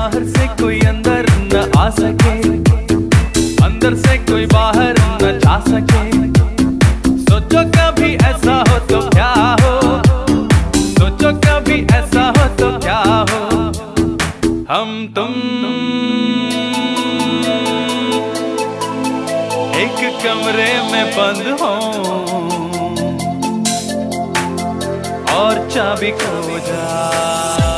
बाहर से कोई अंदर न आ सके, अंदर से कोई बाहर न जा सके। सोचो कभी ऐसा हो तो क्या हो, सोचो कभी ऐसा हो तो क्या हो। हम तुम एक कमरे में बंद हो और चाबी खो जा।